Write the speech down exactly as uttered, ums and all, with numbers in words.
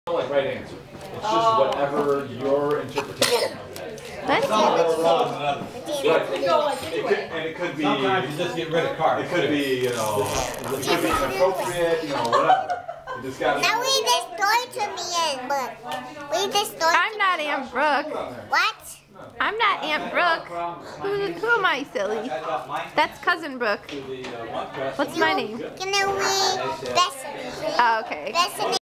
like right answer. It's just whatever your interpretation of it is. That's Right. It could, and it could be. Sometimes you just get rid of cards. It could be, you know, it could be inappropriate, you know, whatever. You just gotta. Now read this story to me, Aunt Brooke. Read this story. I'm not Aunt Brooke. What? I'm not Aunt Brooke. Who, who am I, silly? That's Cousin Brooke. What's my name? Can I read Destiny? Oh, okay. Destiny.